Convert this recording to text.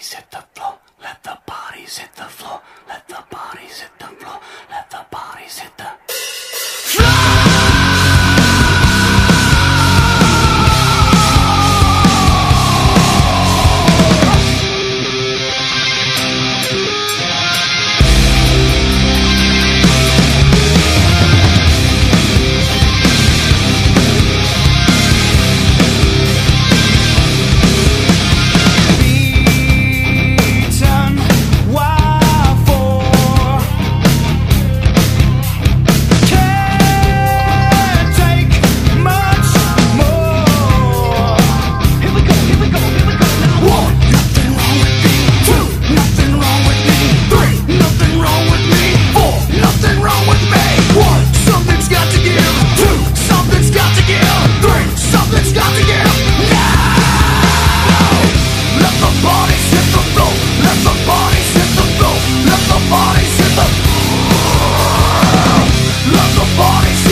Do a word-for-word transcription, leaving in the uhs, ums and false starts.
bodies hit the floor. Let the bodies hit the floor. Let the bodies hit the floor. Let the bodies hit the bodies